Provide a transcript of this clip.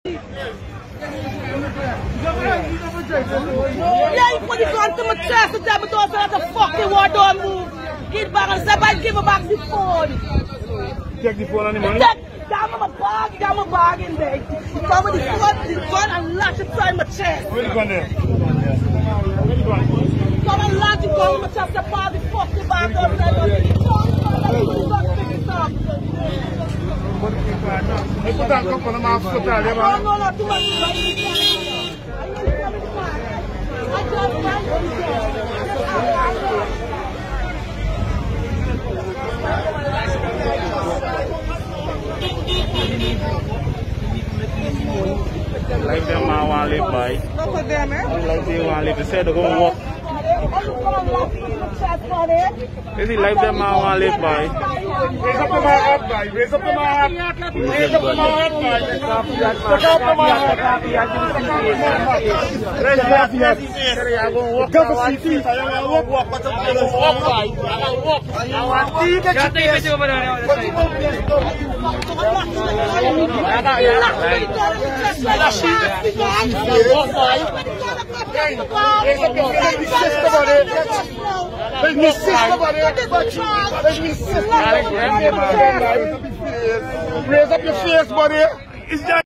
Yeah, you put the gun to my chest and tell me don't say the fucking war don't move. Give back and somebody give me back the phone. Take the phone and the money? Down my bag in there. You come with the gun and latch it inside my chest. Where the gun there? Where the gun? Come and latch it on my chest and pass the fucking bag outside of the Hey, put that cup on the mouth, put that there, man. No, too much. Like them man want to live by. Like they want to live. They say they're going to walk. Is it like them man want to live by? Raise up the man up by. Raise up the man up. Raise up the man up by. Take up the man up. Raise up the man up. I'm going to walk. I'm going to walk. What's up? I'm going to walk by. I'm going to walk. I want to get you face over there. Raise up your face, buddy.